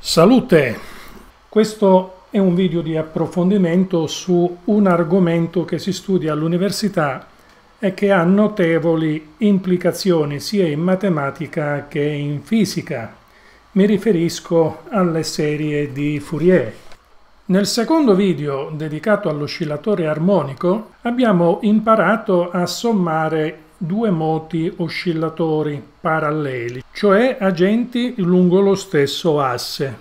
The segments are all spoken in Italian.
Salute! Questo è un video di approfondimento su un argomento che si studia all'università e che ha notevoli implicazioni sia in matematica che in fisica. Mi riferisco alle serie di Fourier. Nel secondo video, dedicato all'oscillatore armonico, abbiamo imparato a sommare due moti oscillatori paralleli, cioè agenti lungo lo stesso asse.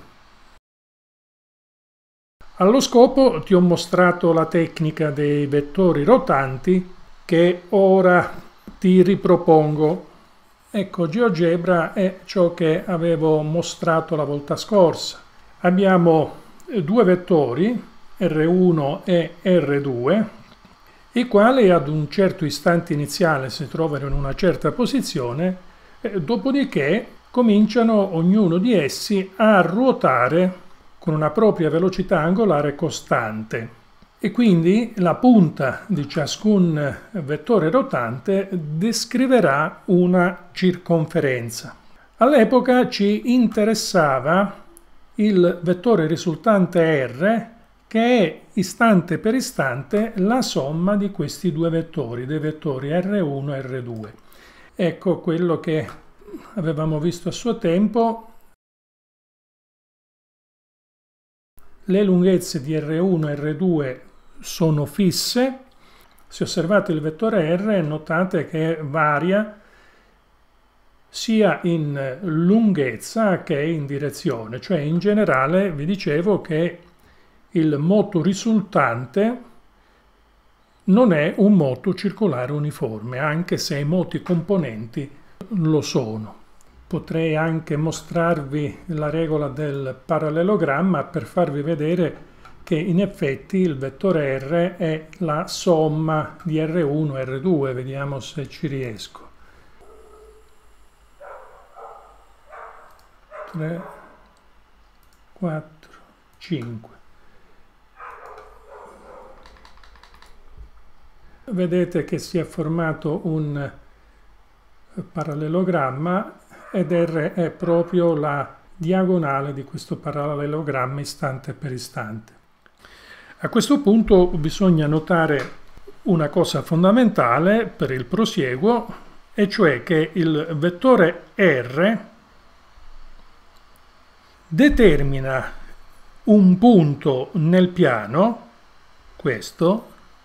Allo scopo ti ho mostrato la tecnica dei vettori rotanti che ora ti ripropongo. Ecco, GeoGebra è ciò che avevo mostrato la volta scorsa. Abbiamo due vettori, R1 e R2, i quali ad un certo istante iniziale si trovano in una certa posizione, dopodiché cominciano ognuno di essi a ruotare con una propria velocità angolare costante e quindi la punta di ciascun vettore rotante descriverà una circonferenza. All'epoca ci interessava il vettore risultante R, che è istante per istante la somma di questi due vettori, dei vettori R1 e R2. Ecco quello che avevamo visto a suo tempo. Le lunghezze di R1 e R2 sono fisse. Se osservate il vettore R, notate che varia sia in lunghezza che in direzione, cioè in generale vi dicevo che il moto risultante non è un moto circolare uniforme, anche se i moti componenti lo sono. Potrei anche mostrarvi la regola del parallelogramma per farvi vedere che in effetti il vettore R è la somma di R1 e R2. Vediamo se ci riesco. 3, 4, 5. Vedete che si è formato un parallelogramma ed R è proprio la diagonale di questo parallelogramma istante per istante. A questo punto bisogna notare una cosa fondamentale per il prosieguo, e cioè che il vettore R determina un punto nel piano, questo,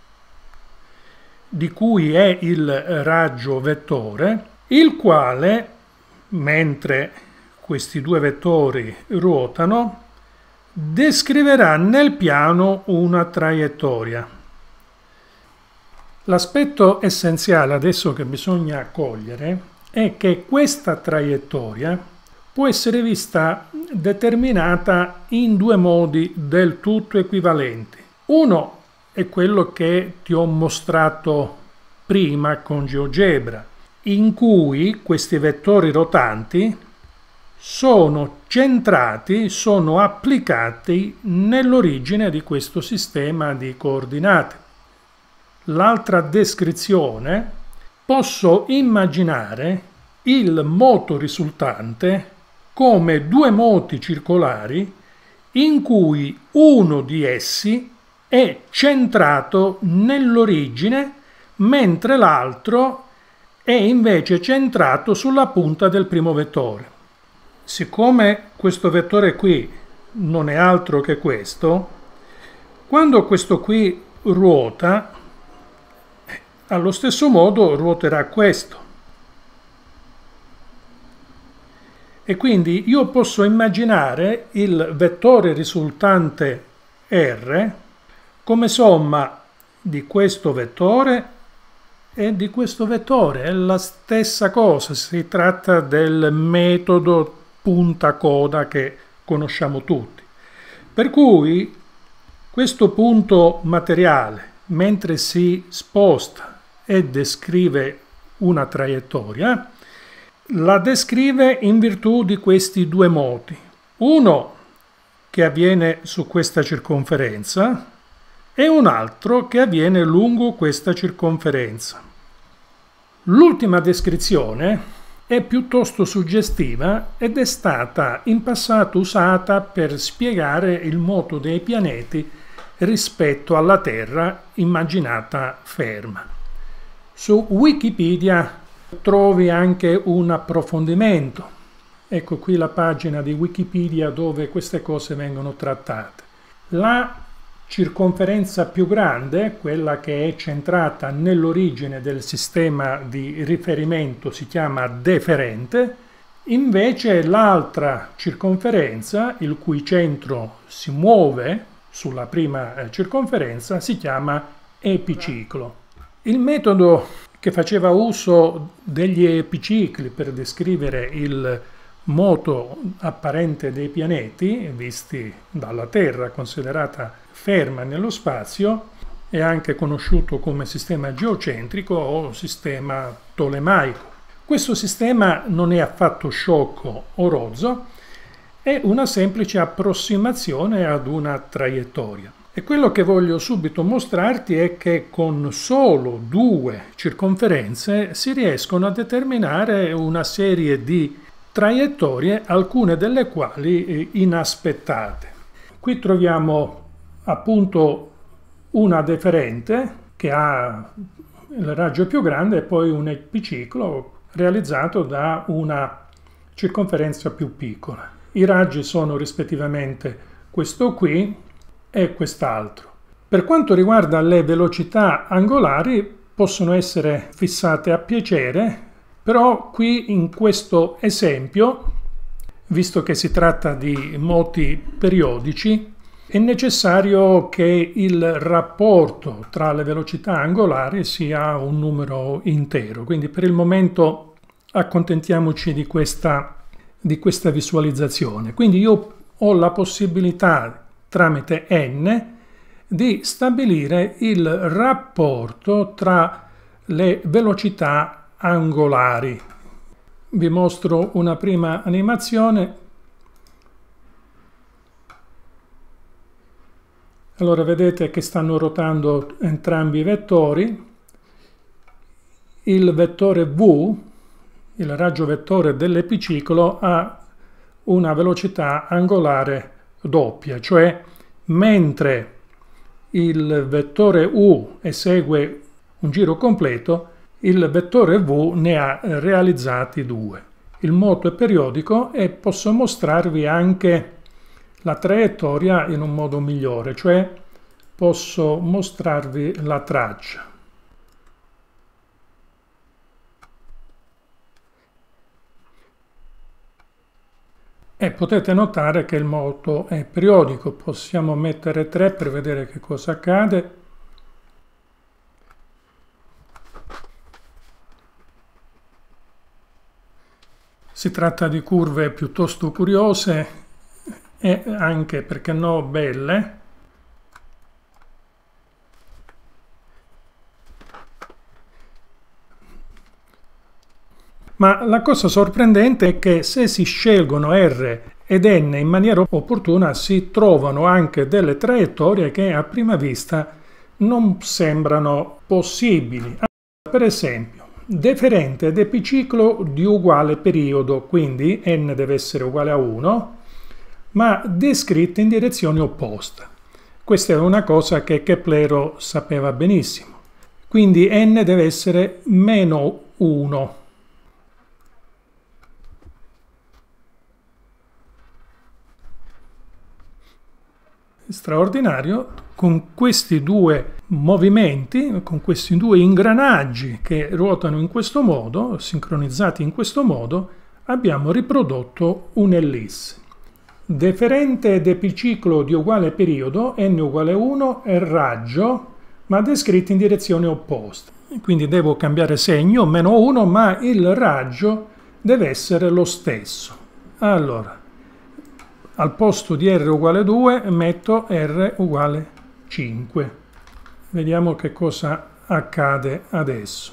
di cui è il raggio vettore, il quale, mentre questi due vettori ruotano, descriverà nel piano una traiettoria. L'aspetto essenziale adesso che bisogna cogliere è che questa traiettoria può essere vista determinata in due modi del tutto equivalenti. Uno è quello che ti ho mostrato prima con GeoGebra, in cui questi vettori rotanti sono centrati, sono applicati nell'origine di questo sistema di coordinate. L'altra descrizione: posso immaginare il moto risultante come due moti circolari in cui uno di essi è centrato nell'origine, mentre l'altro è invece centrato sulla punta del primo vettore. Siccome questo vettore qui non è altro che questo, quando questo qui ruota, allo stesso modo ruoterà questo. E quindi io posso immaginare il vettore risultante R come somma di questo vettore e di questo vettore. È la stessa cosa, si tratta del metodo punta-coda che conosciamo tutti. Per cui questo punto materiale, mentre si sposta e descrive una traiettoria, la descrive in virtù di questi due moti. Uno che avviene su questa circonferenza e un altro che avviene lungo questa circonferenza. L'ultima descrizione è piuttosto suggestiva ed è stata in passato usata per spiegare il moto dei pianeti rispetto alla Terra immaginata ferma. Su Wikipedia trovi anche un approfondimento. Ecco qui la pagina di Wikipedia dove queste cose vengono trattate. La circonferenza più grande, quella che è centrata nell'origine del sistema di riferimento, si chiama deferente, invece l'altra circonferenza, il cui centro si muove sulla prima circonferenza, si chiama epiciclo. Il metodo che faceva uso degli epicicli per descrivere il moto apparente dei pianeti, visti dalla Terra, considerata ferma nello spazio, è anche conosciuto come sistema geocentrico o sistema tolemaico. Questo sistema non è affatto sciocco o rozzo, è una semplice approssimazione ad una traiettoria. E quello che voglio subito mostrarti è che con solo 2 circonferenze si riescono a determinare una serie di traiettorie, alcune delle quali inaspettate. Qui troviamo appunto una deferente che ha il raggio più grande e poi un epiciclo realizzato da una circonferenza più piccola. I raggi sono rispettivamente questo qui e quest'altro. Per quanto riguarda le velocità angolari, possono essere fissate a piacere, però qui in questo esempio, visto che si tratta di moti periodici, è necessario che il rapporto tra le velocità angolari sia un numero intero. Quindi per il momento accontentiamoci di questa visualizzazione. Quindi io ho la possibilità tramite n di stabilire il rapporto tra le velocità angolari. Vi mostro una prima animazione. Allora vedete che stanno ruotando entrambi i vettori. Il vettore v, il raggio vettore dell'epiciclo, ha una velocità angolare doppia, cioè mentre il vettore u esegue un giro completo, il vettore v ne ha realizzati 2. Il moto è periodico e posso mostrarvi anche la traiettoria in un modo migliore, cioè posso mostrarvi la traccia. E potete notare che il moto è periodico. Possiamo mettere 3 per vedere che cosa accade. Si tratta di curve piuttosto curiose e anche, perché no, belle. Ma la cosa sorprendente è che se si scelgono R ed N in maniera opportuna si trovano anche delle traiettorie che a prima vista non sembrano possibili. Per esempio, deferente ed epiciclo di uguale periodo, quindi n deve essere uguale a 1, ma descritte in direzioni opposte. Questa è una cosa che Keplero sapeva benissimo. Quindi n deve essere meno 1. Straordinario, con questi 2 movimenti, con questi 2 ingranaggi che ruotano in questo modo, sincronizzati in questo modo, abbiamo riprodotto un'ellisse. Deferente ed epiciclo di uguale periodo, n uguale 1, è raggio, ma descritti in direzioni opposte. Quindi devo cambiare segno, meno 1, ma il raggio deve essere lo stesso. Allora, al posto di r uguale 2 metto r uguale 5. Vediamo che cosa accade adesso.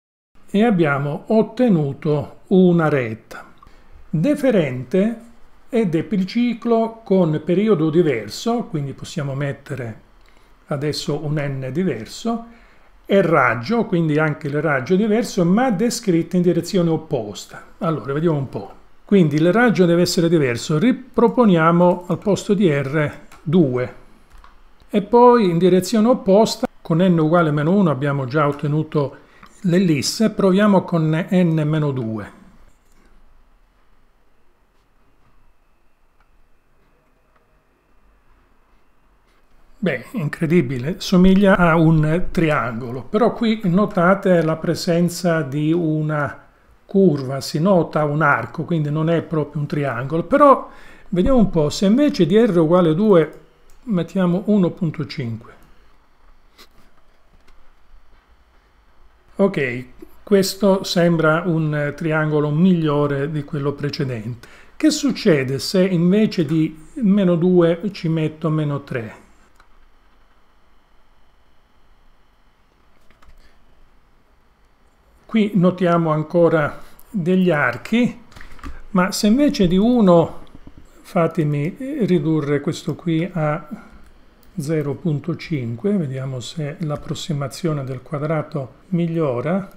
E abbiamo ottenuto una retta. Deferente ed epiciclo con periodo diverso, quindi possiamo mettere adesso un n diverso, e raggio, quindi anche il raggio è diverso, ma descritto in direzione opposta. Allora, vediamo un po'. Quindi il raggio deve essere diverso, riproponiamo al posto di R 2. E poi in direzione opposta, con n uguale meno 1 abbiamo già ottenuto l'ellisse, proviamo con n meno 2. Beh, incredibile, somiglia a un triangolo, però qui notate la presenza di una curva, si nota un arco, quindi non è proprio un triangolo, però vediamo un po', se invece di r uguale 2 mettiamo 1.5. Ok, questo sembra un triangolo migliore di quello precedente. Che succede se invece di meno 2 ci metto meno 3? Qui notiamo ancora degli archi, ma se invece di 1 fatemi ridurre questo qui a 0.5, vediamo se l'approssimazione del quadrato migliora.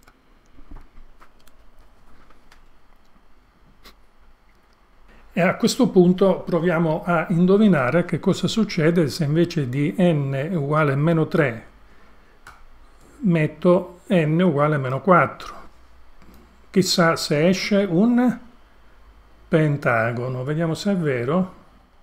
E a questo punto proviamo a indovinare che cosa succede se invece di n uguale meno 3 metto n uguale meno 4. Chissà se esce un pentagono. Vediamo se è vero.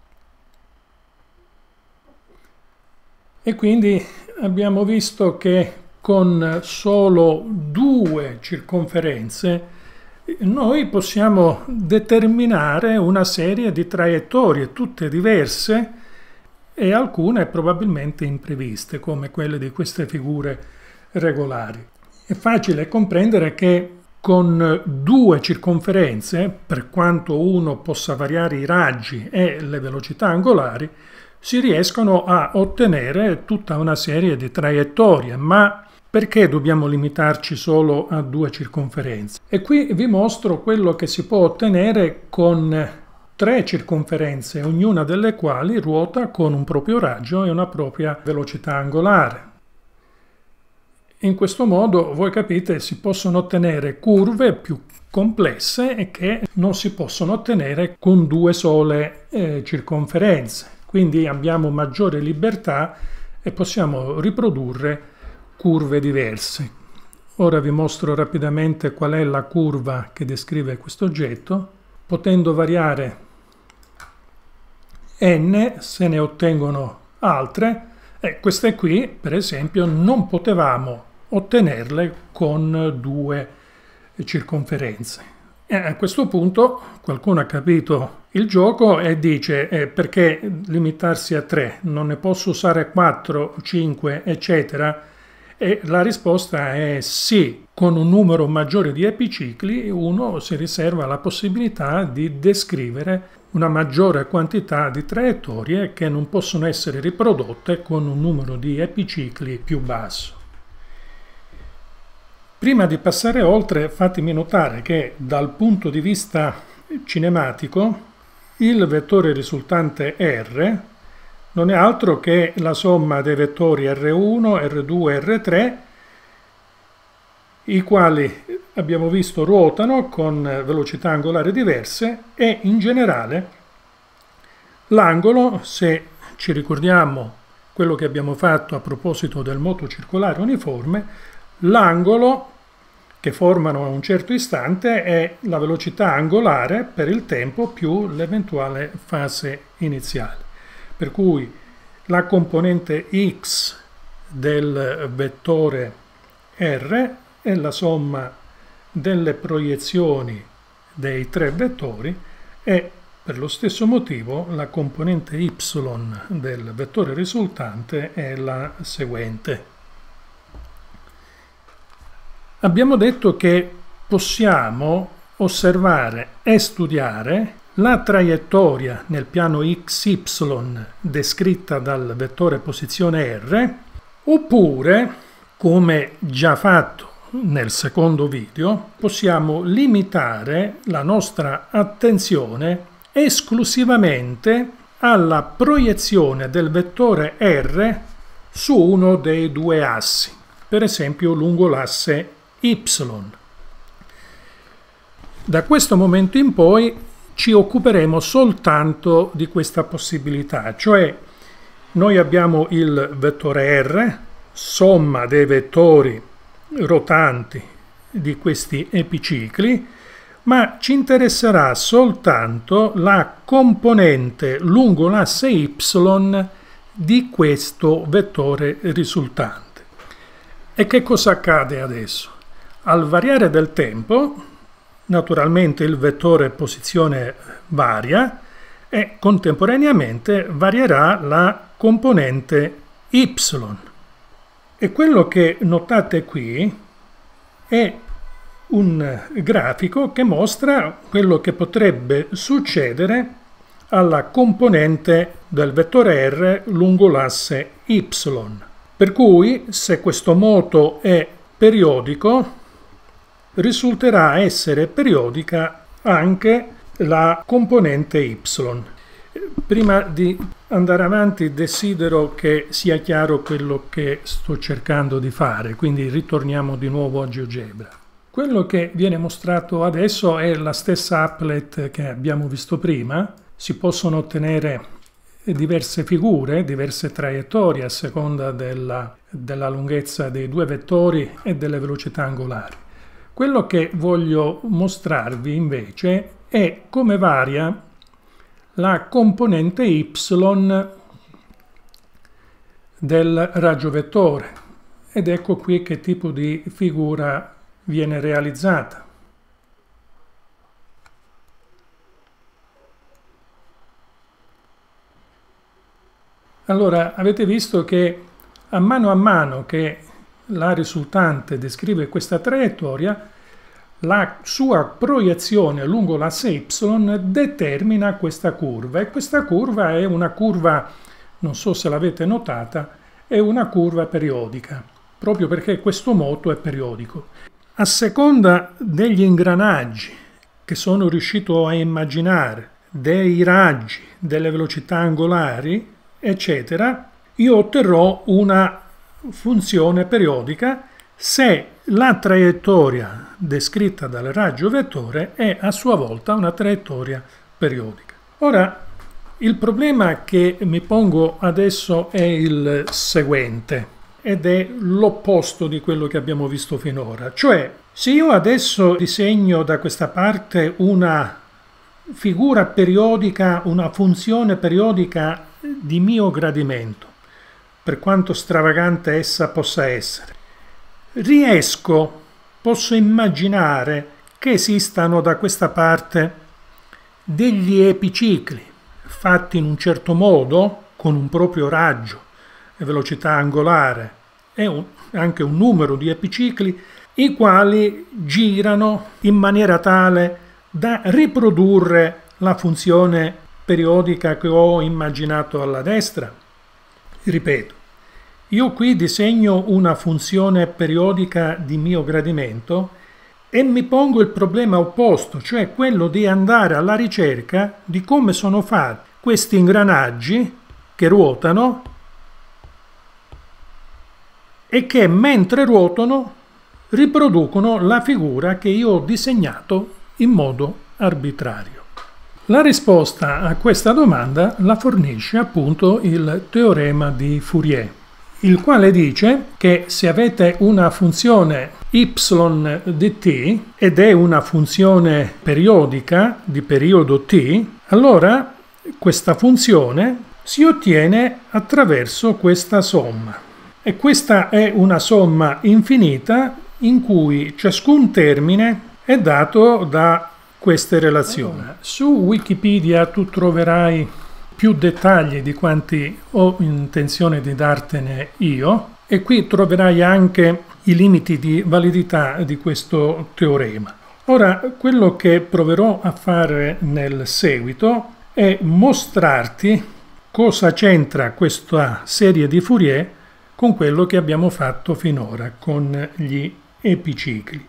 E quindi abbiamo visto che con solo 2 circonferenze noi possiamo determinare una serie di traiettorie, tutte diverse e alcune probabilmente impreviste, come quelle di queste figure regolari. È facile comprendere che con 2 circonferenze, per quanto uno possa variare i raggi e le velocità angolari, si riescono a ottenere tutta una serie di traiettorie, ma perché dobbiamo limitarci solo a 2 circonferenze? E qui vi mostro quello che si può ottenere con 3 circonferenze, ognuna delle quali ruota con un proprio raggio e una propria velocità angolare. In questo modo, voi capite, si possono ottenere curve più complesse e che non si possono ottenere con 2 sole circonferenze. Quindi abbiamo maggiore libertà e possiamo riprodurre curve diverse. Ora vi mostro rapidamente qual è la curva che descrive questo oggetto. Potendo variare n, se ne ottengono altre, e queste qui, per esempio, non potevamo ottenerle con 2 circonferenze. E a questo punto qualcuno ha capito il gioco e dice perché limitarsi a 3? Non ne posso usare 4, 5, eccetera? E la risposta è sì. Con un numero maggiore di epicicli uno si riserva la possibilità di descrivere una maggiore quantità di traiettorie che non possono essere riprodotte con un numero di epicicli più basso. Prima di passare oltre, fatemi notare che dal punto di vista cinematico il vettore risultante R non è altro che la somma dei vettori R1, R2 e R3, i quali abbiamo visto ruotano con velocità angolari diverse e in generale l'angolo, se ci ricordiamo quello che abbiamo fatto a proposito del moto circolare uniforme, l'angolo che formano a un certo istante è la velocità angolare per il tempo più l'eventuale fase iniziale. Per cui la componente x del vettore R è la somma delle proiezioni dei 3 vettori e per lo stesso motivo la componente y del vettore risultante è la seguente. Abbiamo detto che possiamo osservare e studiare la traiettoria nel piano XY descritta dal vettore posizione R, oppure, come già fatto nel secondo video, possiamo limitare la nostra attenzione esclusivamente alla proiezione del vettore R su uno dei due assi, per esempio lungo l'asse Y. Da questo momento in poi ci occuperemo soltanto di questa possibilità, cioè noi abbiamo il vettore R, somma dei vettori rotanti di questi epicicli, ma ci interesserà soltanto la componente lungo l'asse Y di questo vettore risultante. E che cosa accade adesso? Al variare del tempo, naturalmente il vettore posizione varia e contemporaneamente varierà la componente Y. E quello che notate qui è un grafico che mostra quello che potrebbe succedere alla componente del vettore R lungo l'asse Y. Per cui, se questo moto è periodico, risulterà essere periodica anche la componente Y. Prima di andare avanti desidero che sia chiaro quello che sto cercando di fare, quindi ritorniamo di nuovo a GeoGebra. Quello che viene mostrato adesso è la stessa applet che abbiamo visto prima. Si possono ottenere diverse figure, diverse traiettorie a seconda della lunghezza dei due vettori e delle velocità angolari. Quello che voglio mostrarvi invece è come varia la componente Y del raggio vettore, ed ecco qui che tipo di figura viene realizzata. Allora, avete visto che a mano che la risultante descrive questa traiettoria, la sua proiezione lungo l'asse Y determina questa curva, e questa curva è una curva, non so se l'avete notata, è una curva periodica, proprio perché questo moto è periodico. A seconda degli ingranaggi che sono riuscito a immaginare, dei raggi, delle velocità angolari, eccetera, io otterrò una funzione periodica se la traiettoria descritta dal raggio vettore è a sua volta una traiettoria periodica. Ora, il problema che mi pongo adesso è il seguente, ed è l'opposto di quello che abbiamo visto finora. Cioè, se io adesso disegno da questa parte una figura periodica, una funzione periodica di mio gradimento, per quanto stravagante essa possa essere, posso immaginare che esistano da questa parte degli epicicli fatti in un certo modo, con un proprio raggio e velocità angolare e anche un numero di epicicli, i quali girano in maniera tale da riprodurre la funzione periodica che ho immaginato alla destra. Ripeto, io qui disegno una funzione periodica di mio gradimento e mi pongo il problema opposto, cioè quello di andare alla ricerca di come sono fatti questi ingranaggi che ruotano e che mentre ruotano riproducono la figura che io ho disegnato in modo arbitrario. La risposta a questa domanda la fornisce appunto il teorema di Fourier, il quale dice che se avete una funzione y di t ed è una funzione periodica di periodo t, allora questa funzione si ottiene attraverso questa somma. E questa è una somma infinita in cui ciascun termine è dato da queste relazioni. Su Wikipedia tu troverai più dettagli di quanti ho intenzione di dartene io, e qui troverai anche i limiti di validità di questo teorema. Ora, quello che proverò a fare nel seguito è mostrarti cosa c'entra questa serie di Fourier con quello che abbiamo fatto finora con gli epicicli.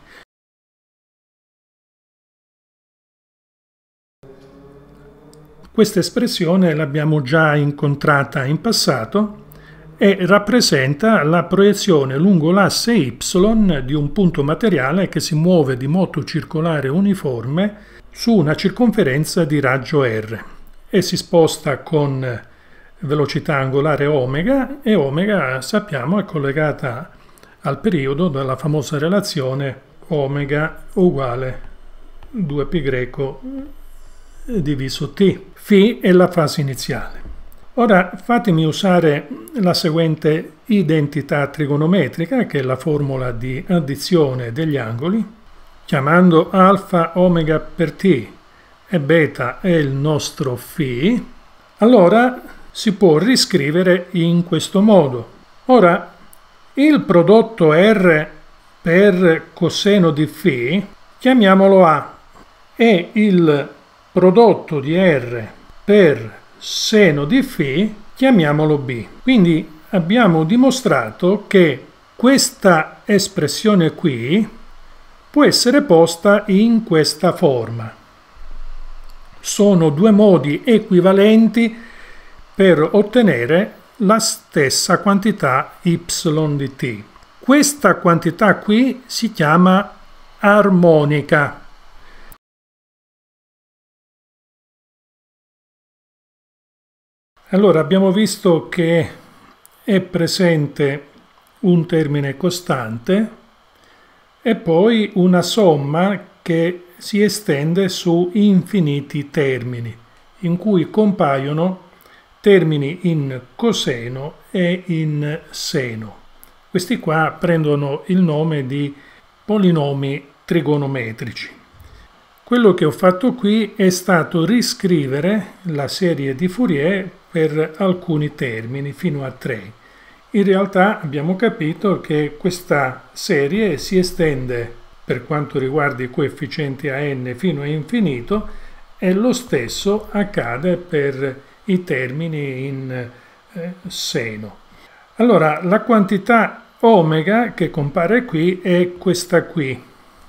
Questa espressione l'abbiamo già incontrata in passato e rappresenta la proiezione lungo l'asse y di un punto materiale che si muove di moto circolare uniforme su una circonferenza di raggio r e si sposta con velocità angolare omega, e omega sappiamo è collegata al periodo dalla famosa relazione omega uguale 2π diviso t. Φ è la fase iniziale. Ora fatemi usare la seguente identità trigonometrica, che è la formula di addizione degli angoli, chiamando alfa omega per t e beta è il nostro φ. Allora si può riscrivere in questo modo. Ora il prodotto r per coseno di φ chiamiamolo A e il prodotto di r per seno di φ chiamiamolo B. Quindi abbiamo dimostrato che questa espressione qui può essere posta in questa forma. Sono due modi equivalenti per ottenere la stessa quantità y di t. Questa quantità qui si chiama armonica. Allora abbiamo visto che è presente un termine costante e poi una somma che si estende su infiniti termini, in cui compaiono termini in coseno e in seno. Questi qua prendono il nome di polinomi trigonometrici. Quello che ho fatto qui è stato riscrivere la serie di Fourier per alcuni termini, fino a 3. In realtà abbiamo capito che questa serie si estende per quanto riguarda i coefficienti a n fino a infinito, e lo stesso accade per i termini in seno. Allora, la quantità omega che compare qui è questa qui.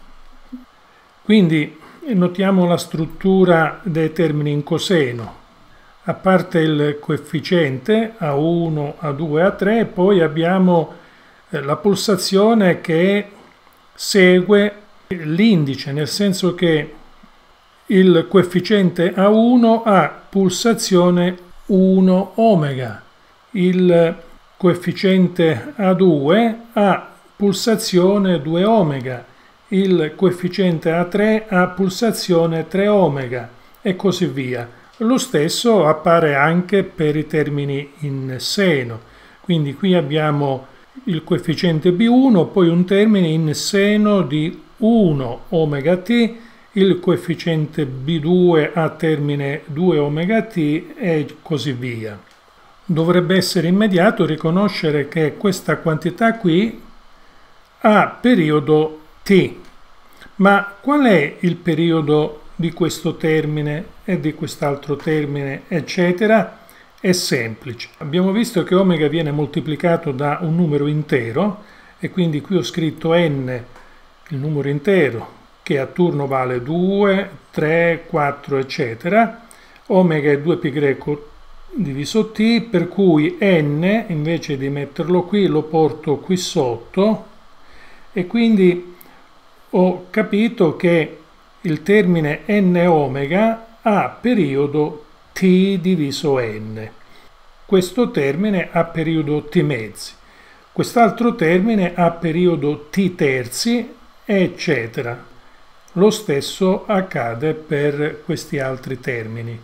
Quindi notiamo la struttura dei termini in coseno. A parte il coefficiente A1, A2, A3, poi abbiamo la pulsazione che segue l'indice, nel senso che il coefficiente A1 ha pulsazione 1 omega, il coefficiente A2 ha pulsazione 2 omega, il coefficiente A3 ha pulsazione 3 omega e così via. Lo stesso appare anche per i termini in seno, quindi qui abbiamo il coefficiente B1, poi un termine in seno di 1 omega t, il coefficiente B2 a termine 2 omega t e così via. Dovrebbe essere immediato riconoscere che questa quantità qui ha periodo t. Ma qual è il periodo di questo termine e di quest'altro termine, eccetera? È semplice. Abbiamo visto che omega viene moltiplicato da un numero intero e quindi qui ho scritto n, il numero intero, che a turno vale 2, 3, 4, eccetera. Omega è 2π diviso t, per cui n, invece di metterlo qui, lo porto qui sotto, e quindi ho capito che il termine n omega ha periodo t diviso n. Questo termine ha periodo t mezzi. Quest'altro termine ha periodo t terzi, eccetera. Lo stesso accade per questi altri termini.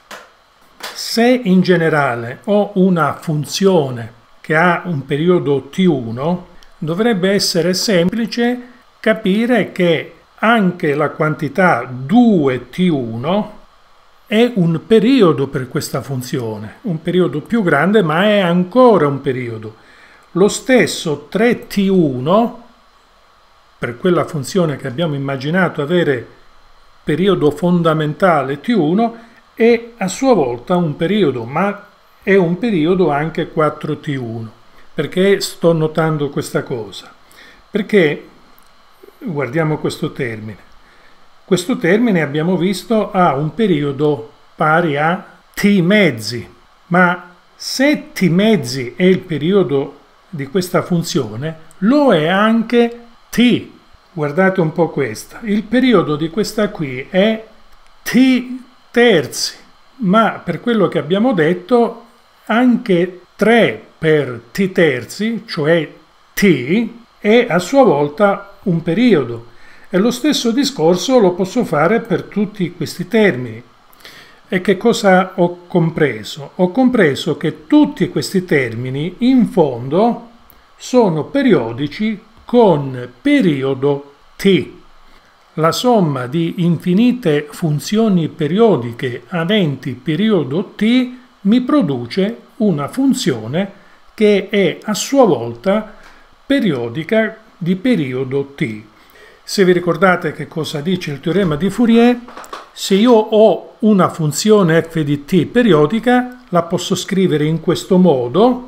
Se in generale ho una funzione che ha un periodo t1, dovrebbe essere semplice capire che anche la quantità 2t1 è un periodo per questa funzione, un periodo più grande, ma è ancora un periodo. Lo stesso 3t1, per quella funzione che abbiamo immaginato avere periodo fondamentale t1, è a sua volta un periodo, ma è un periodo anche 4t1. Perché sto notando questa cosa? Perché guardiamo questo termine. Questo termine abbiamo visto ha un periodo pari a t mezzi, ma se t mezzi è il periodo di questa funzione, lo è anche t. Guardate un po' questa. Il periodo di questa qui è t terzi, ma per quello che abbiamo detto, anche 3 per t terzi, cioè t, è a sua volta un periodo. E lo stesso discorso lo posso fare per tutti questi termini. E che cosa ho compreso? Ho compreso che tutti questi termini in fondo sono periodici con periodo t. La somma di infinite funzioni periodiche aventi periodo t mi produce una funzione che è a sua volta periodica di periodo t. Se vi ricordate che cosa dice il teorema di Fourier, se io ho una funzione f di t periodica, la posso scrivere in questo modo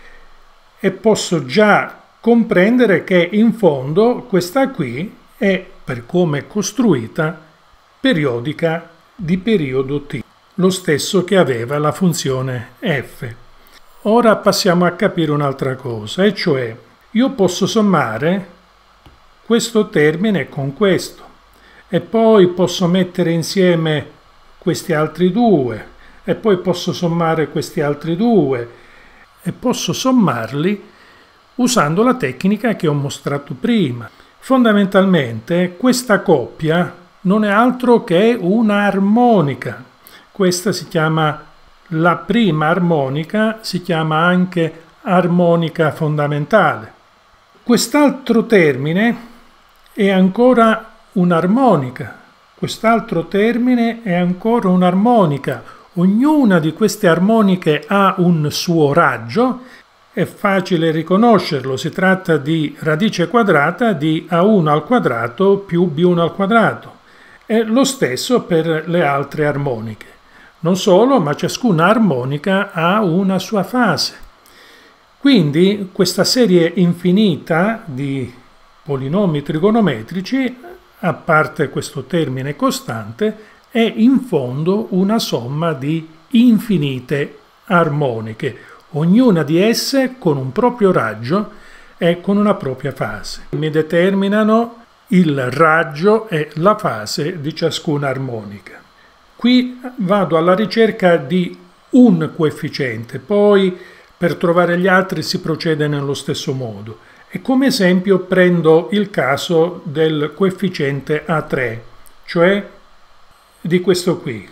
e posso già comprendere che in fondo questa qui è, per come è costruita, periodica di periodo t, lo stesso che aveva la funzione f. Ora passiamo a capire un'altra cosa, e cioè io posso sommare questo termine con questo e poi posso mettere insieme questi altri due e poi posso sommare questi altri due e posso sommarli usando la tecnica che ho mostrato prima. Fondamentalmente questa coppia non è altro che un'armonica. Questa si chiama la prima armonica, si chiama anche armonica fondamentale. Quest'altro termine è ancora un'armonica. Quest'altro termine è ancora un'armonica. Ognuna di queste armoniche ha un suo raggio. È facile riconoscerlo, si tratta di radice quadrata di a1 al quadrato più b1 al quadrato. È lo stesso per le altre armoniche. Non solo, ma ciascuna armonica ha una sua fase. Quindi questa serie infinita di polinomi trigonometrici, a parte questo termine costante, è in fondo una somma di infinite armoniche, ognuna di esse con un proprio raggio e con una propria fase. Mi determinano il raggio e la fase di ciascuna armonica. Qui vado alla ricerca di un coefficiente, poi per trovare gli altri si procede nello stesso modo. E come esempio prendo il caso del coefficiente A3, cioè di questo qui.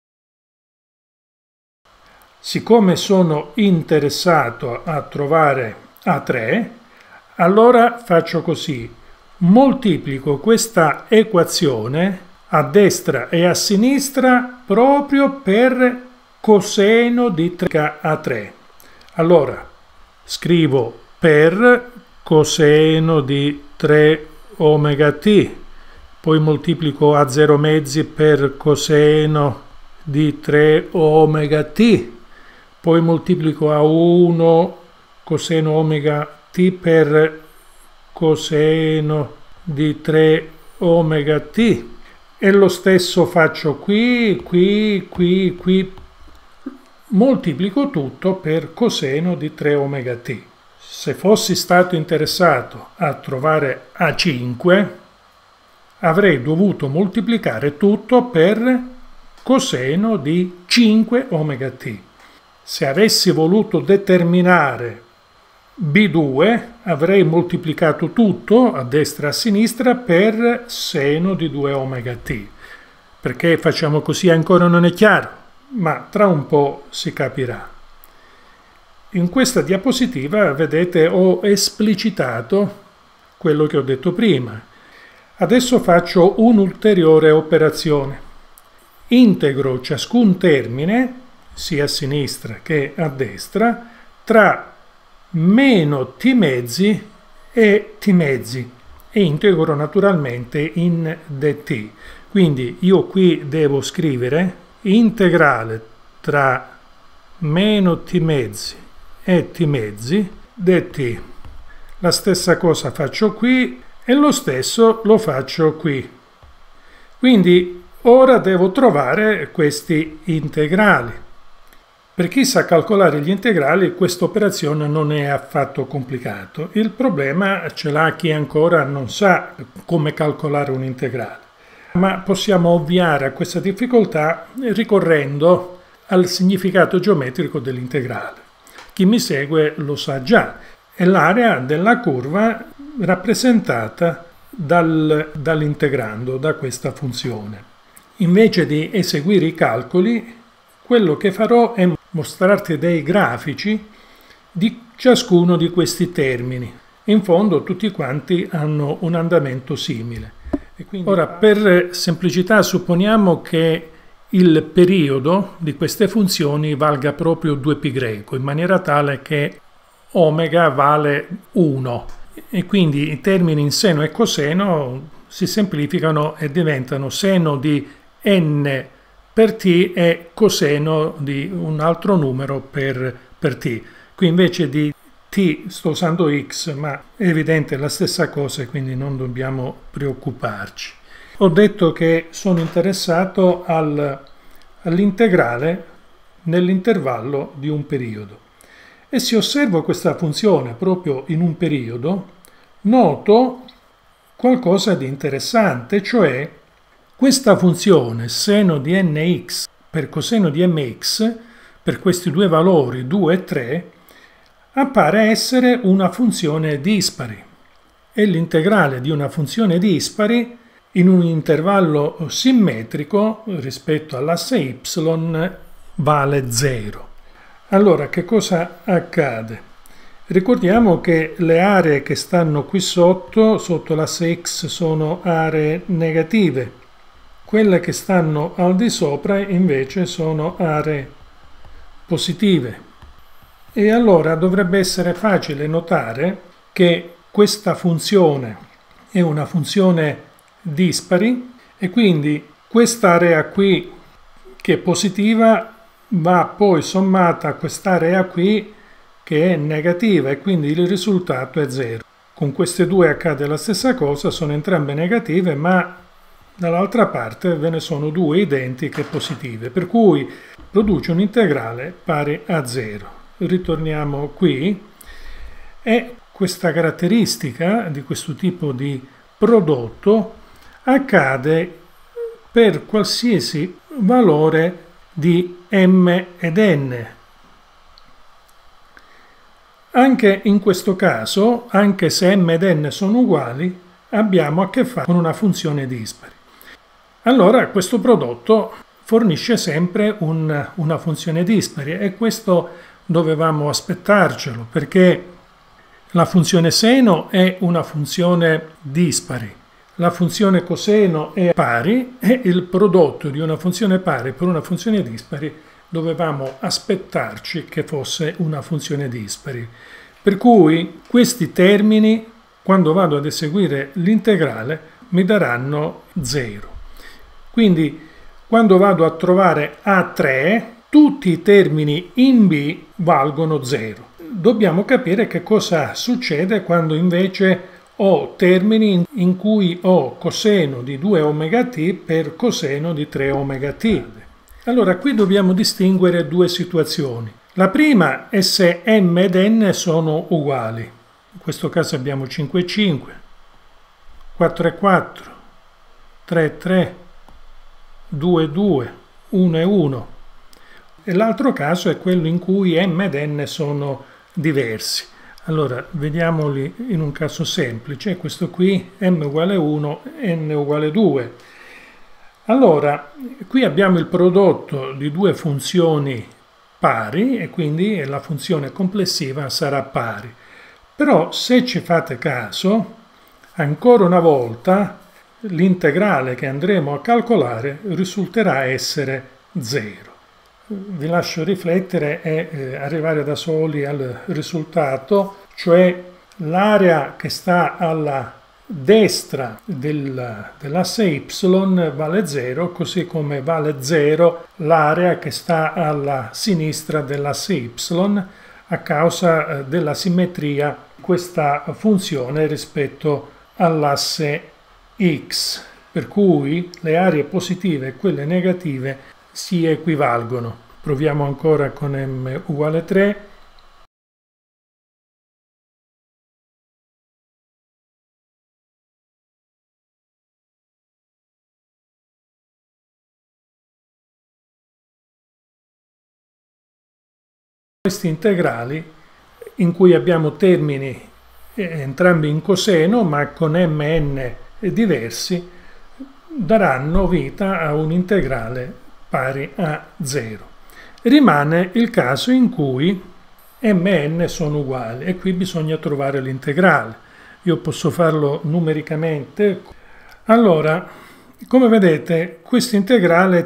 Siccome sono interessato a trovare A3, allora faccio così. Moltiplico questa equazione a destra e a sinistra proprio per coseno di 3A3. Allora, scrivo per coseno di 3 omega t, poi moltiplico a 0 mezzi per coseno di 3 omega t, poi moltiplico a 1 coseno omega t per coseno di 3 omega t, e lo stesso faccio qui, moltiplico tutto per coseno di 3 omega t. Se fossi stato interessato a trovare A5, avrei dovuto moltiplicare tutto per coseno di 5 omega t. Se avessi voluto determinare B2, avrei moltiplicato tutto a destra e a sinistra per seno di 2 omega t. Perché facciamo così ancora non è chiaro, ma tra un po' si capirà. In questa diapositiva, vedete, ho esplicitato quello che ho detto prima. Adesso faccio un'ulteriore operazione. Integro ciascun termine, sia a sinistra che a destra, tra meno t mezzi e t mezzi, e integro naturalmente in dt. Quindi io qui devo scrivere integrale tra meno t mezzi e t mezzi dt. La stessa cosa faccio qui e lo stesso lo faccio qui. Quindi Ora devo trovare questi integrali. Per chi sa calcolare gli integrali, questa operazione non è affatto complicato. Il problema ce l'ha chi ancora non sa come calcolare un integrale. Ma possiamo ovviare a questa difficoltà ricorrendo al significato geometrico dell'integrale. Chi mi segue lo sa già, è l'area della curva rappresentata dall'integrando, da questa funzione. Invece di eseguire i calcoli, quello che farò è mostrarti dei grafici di ciascuno di questi termini. In fondo tutti quanti hanno un andamento simile. E quindi ora, per semplicità, supponiamo che il periodo di queste funzioni valga proprio 2π, in maniera tale che omega vale 1. E quindi i termini in seno e coseno si semplificano e diventano seno di n per t e coseno di un altro numero per t. Qui invece di t sto usando x, ma è evidente la stessa cosa e quindi non dobbiamo preoccuparci. Ho detto che sono interessato all'integrale nell'intervallo di un periodo. E se osservo questa funzione proprio in un periodo, noto qualcosa di interessante, cioè questa funzione seno di nx per coseno di mx, per questi due valori 2 e 3, appare essere una funzione dispari. E l'integrale di una funzione dispari in un intervallo simmetrico rispetto all'asse y vale 0. Allora, che cosa accade? Ricordiamo che le aree che stanno qui sotto l'asse x, sono aree negative. Quelle che stanno al di sopra invece sono aree positive. E allora dovrebbe essere facile notare che questa funzione è una funzione dispari e quindi quest'area qui che è positiva va poi sommata a quest'area qui che è negativa e quindi il risultato è 0. Con queste due accade la stessa cosa, sono entrambe negative, ma dall'altra parte ve ne sono due identiche positive, per cui produce un integrale pari a 0. Ritorniamo qui e questa caratteristica di questo tipo di prodotto accade per qualsiasi valore di m ed n. Anche in questo caso, anche se m ed n sono uguali, abbiamo a che fare con una funzione dispari. Allora questo prodotto fornisce sempre una funzione dispari e questo dovevamo aspettarcelo, perché la funzione seno è una funzione dispari, la funzione coseno è pari e il prodotto di una funzione pari per una funzione dispari dovevamo aspettarci che fosse una funzione dispari. Per cui questi termini, quando vado ad eseguire l'integrale, mi daranno 0. Quindi quando vado a trovare A3, tutti i termini in B valgono 0. Dobbiamo capire che cosa succede quando invece ho termini in cui ho coseno di 2 omega t per coseno di 3 omega t. Allora qui dobbiamo distinguere due situazioni. La prima è se m ed n sono uguali. In questo caso abbiamo 5 e 5, 4 e 4, 3 e 3, 2 e 2, 1 e 1. E l'altro caso è quello in cui m ed n sono diversi. Allora, vediamoli in un caso semplice. Questo qui, m uguale 1, n uguale 2. Allora, qui abbiamo il prodotto di due funzioni pari e quindi la funzione complessiva sarà pari. Però, se ci fate caso, ancora una volta l'integrale che andremo a calcolare risulterà essere 0. Vi lascio riflettere e arrivare da soli al risultato, cioè l'area che sta alla destra dell'asse y vale 0, così come vale 0 l'area che sta alla sinistra dell'asse y a causa della simmetria di questa funzione rispetto all'asse x. per cui le aree positive e quelle negative si equivalgono. Proviamo ancora con m uguale 3. Questi integrali in cui abbiamo termini entrambi in coseno ma con mn diversi daranno vita a un integrale pari a 0. Rimane il caso in cui mn sono uguali e qui bisogna trovare l'integrale. Io posso farlo numericamente. Allora, come vedete, questo integrale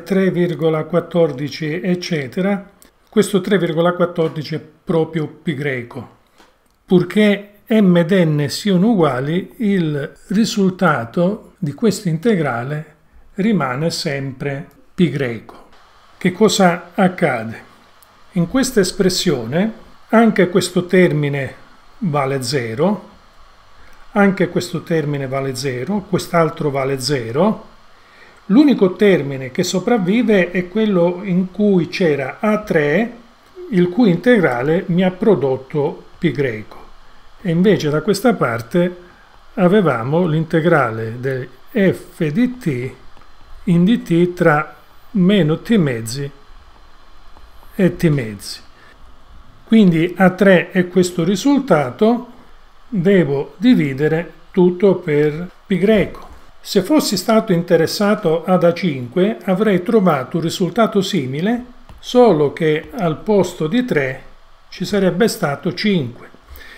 3,14 eccetera, questo 3,14 è proprio π greco. Purché m ed n siano uguali, il risultato di questo integrale rimane sempre π greco. Che cosa accade? In questa espressione anche questo termine vale 0, anche questo termine vale 0, quest'altro vale 0. L'unico termine che sopravvive è quello in cui c'era A3, il cui integrale mi ha prodotto π greco. E invece da questa parte avevamo l'integrale del f di t in dt tra meno t mezzi e t mezzi. Quindi A3 è questo risultato, devo dividere tutto per π greco. Se fossi stato interessato ad A5 avrei trovato un risultato simile, solo che al posto di 3 ci sarebbe stato 5.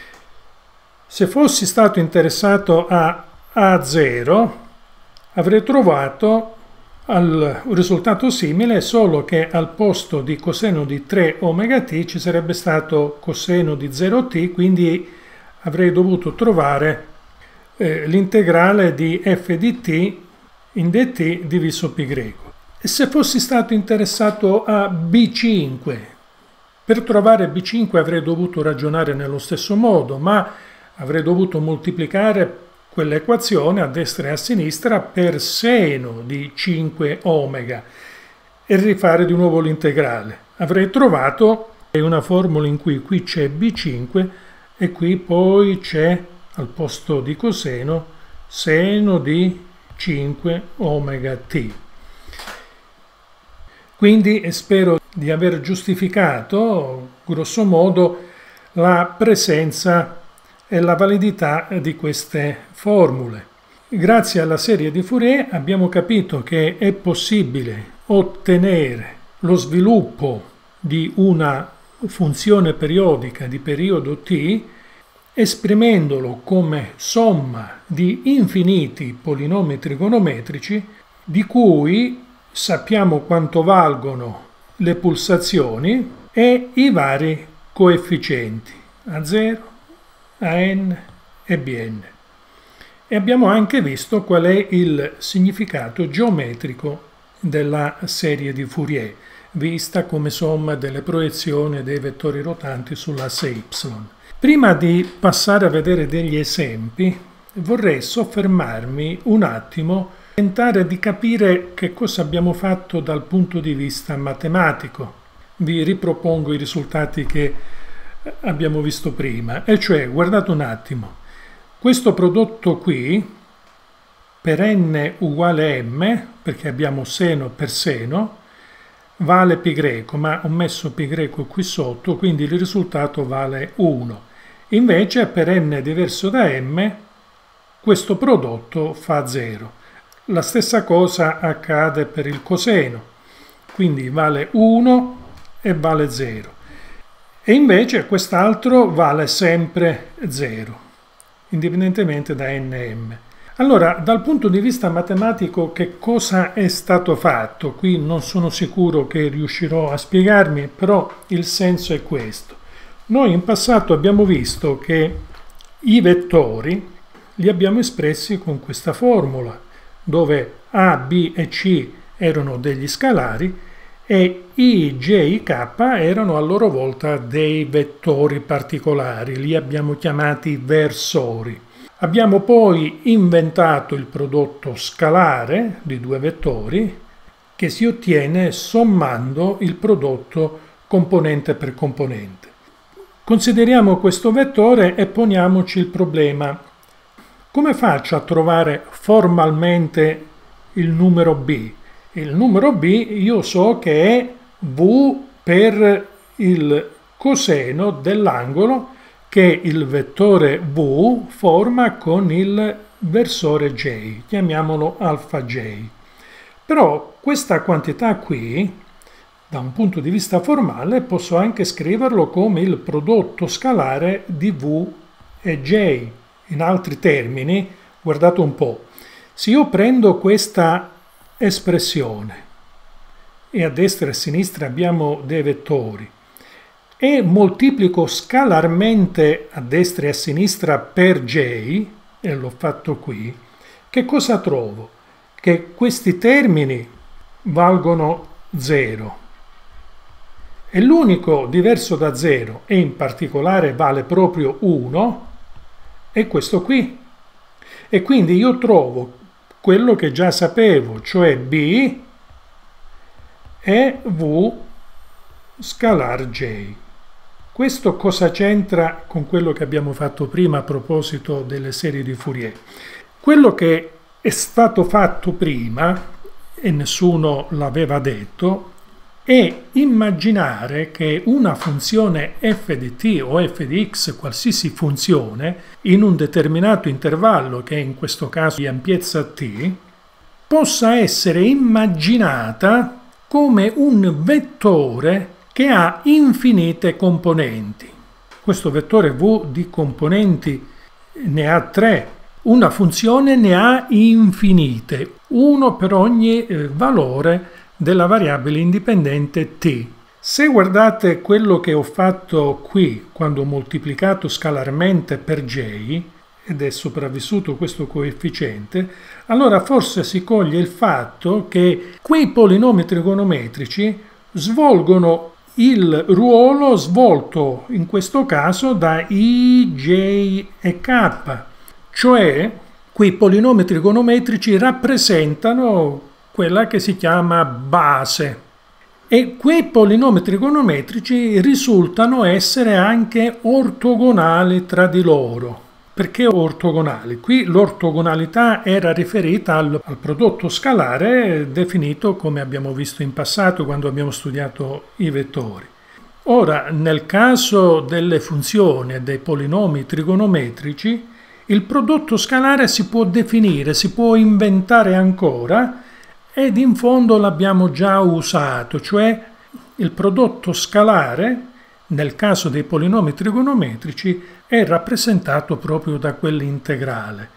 Se fossi stato interessato a A0 avrei trovato un risultato simile, solo che al posto di coseno di 3 omega t ci sarebbe stato coseno di 0t, quindi avrei dovuto trovare l'integrale di f di t in dt diviso π greco. E se fossi stato interessato a B5, per trovare B5 avrei dovuto ragionare nello stesso modo, ma avrei dovuto moltiplicare quell'equazione a destra e a sinistra per seno di 5 omega e rifare di nuovo l'integrale. Avrei trovato una formula in cui qui c'è B5 e qui poi c'è al posto di coseno seno di 5 omega t. Quindi spero di aver giustificato grosso modo la presenza e la validità di queste formule. Grazie alla serie di Fourier abbiamo capito che è possibile ottenere lo sviluppo di una funzione periodica di periodo t esprimendolo come somma di infiniti polinomi trigonometrici di cui sappiamo quanto valgono le pulsazioni e i vari coefficienti A0, AN e Bn. E abbiamo anche visto qual è il significato geometrico della serie di Fourier, vista come somma delle proiezioni dei vettori rotanti sull'asse y. Prima di passare a vedere degli esempi, vorrei soffermarmi un attimo e tentare di capire che cosa abbiamo fatto dal punto di vista matematico. Vi ripropongo i risultati che abbiamo visto prima, e cioè, guardate un attimo, questo prodotto qui, per n uguale m, perché abbiamo seno per seno, vale π greco, ma ho messo π greco qui sotto, quindi il risultato vale 1. Invece per n diverso da m, questo prodotto fa 0. La stessa cosa accade per il coseno, quindi vale 1 e vale 0. E invece quest'altro vale sempre 0, indipendentemente da nm. Allora, dal punto di vista matematico, che cosa è stato fatto? Qui non sono sicuro che riuscirò a spiegarmi, però il senso è questo. Noi in passato abbiamo visto che i vettori li abbiamo espressi con questa formula, dove A, B e C erano degli scalari e I, J e K erano a loro volta dei vettori particolari, li abbiamo chiamati versori. Abbiamo poi inventato il prodotto scalare di due vettori che si ottiene sommando il prodotto componente per componente. Consideriamo questo vettore e poniamoci il problema: come faccio a trovare formalmente il numero b? Il numero b io so che è v per il coseno dell'angolo che il vettore v forma con il versore j, chiamiamolo alfa j. Però questa quantità qui, da un punto di vista formale, posso anche scriverlo come il prodotto scalare di v e j. In altri termini, guardate un po', se io prendo questa espressione e a destra e a sinistra abbiamo dei vettori e moltiplico scalarmente a destra e a sinistra per j, e l'ho fatto qui, che cosa trovo? Che questi termini valgono 0. E l'unico diverso da 0, e in particolare vale proprio 1, è questo qui. E quindi io trovo quello che già sapevo, cioè b è v scalar j. Questo cosa c'entra con quello che abbiamo fatto prima a proposito delle serie di Fourier? Quello che è stato fatto prima, e nessuno l'aveva detto, è immaginare che una funzione f di t o f di x, qualsiasi funzione, in un determinato intervallo, che in questo caso di ampiezza t, possa essere immaginata come un vettore che ha infinite componenti. Questo vettore v di componenti ne ha 3. Una funzione ne ha infinite, uno per ogni valore della variabile indipendente t. Se guardate quello che ho fatto qui, quando ho moltiplicato scalarmente per j, ed è sopravvissuto questo coefficiente, allora forse si coglie il fatto che quei polinomi trigonometrici svolgono il ruolo svolto in questo caso da i, j e k, cioè quei polinomi trigonometrici rappresentano quella che si chiama base. E quei polinomi trigonometrici risultano essere anche ortogonali tra di loro. Perché ortogonali? Qui l'ortogonalità era riferita al prodotto scalare definito come abbiamo visto in passato quando abbiamo studiato i vettori. Ora, nel caso delle funzioni e dei polinomi trigonometrici, il prodotto scalare si può definire, si può inventare ancora, ed in fondo l'abbiamo già usato, cioè il prodotto scalare, nel caso dei polinomi trigonometrici, è rappresentato proprio da quell'integrale.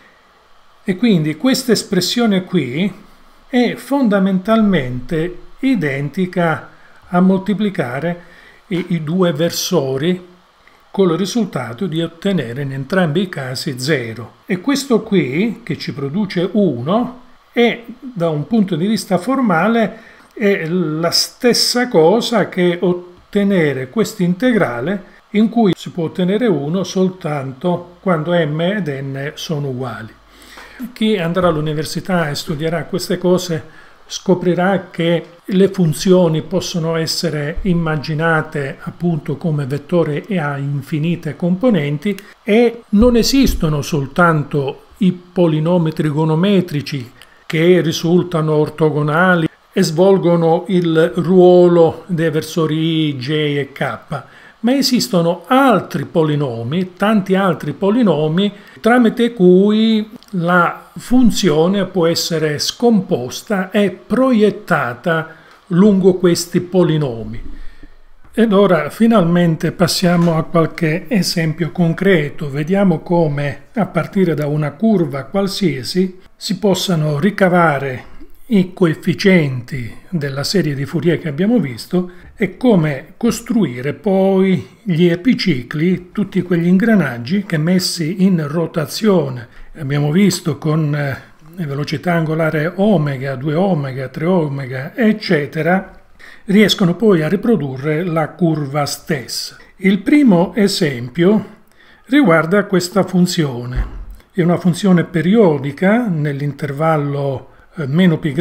E quindi questa espressione qui è fondamentalmente identica a moltiplicare i due versori con il risultato di ottenere in entrambi i casi 0. E questo qui, che ci produce 1, e da un punto di vista formale è la stessa cosa che ottenere questo integrale in cui si può ottenere 1 soltanto quando m ed n sono uguali. Chi andrà all'università e studierà queste cose scoprirà che le funzioni possono essere immaginate appunto come vettore e a infinite componenti, e non esistono soltanto i polinomi trigonometrici che risultano ortogonali e svolgono il ruolo dei versori i, j e k, ma esistono altri polinomi, tanti altri polinomi, tramite cui la funzione può essere scomposta e proiettata lungo questi polinomi. Ed ora finalmente passiamo a qualche esempio concreto. Vediamo come, a partire da una curva qualsiasi, si possano ricavare i coefficienti della serie di Fourier che abbiamo visto e come costruire poi gli epicicli, tutti quegli ingranaggi che messi in rotazione, abbiamo visto con velocità angolare omega, 2 omega, 3 omega, eccetera, riescono poi a riprodurre la curva stessa. Il primo esempio riguarda questa funzione. è una funzione periodica nell'intervallo meno π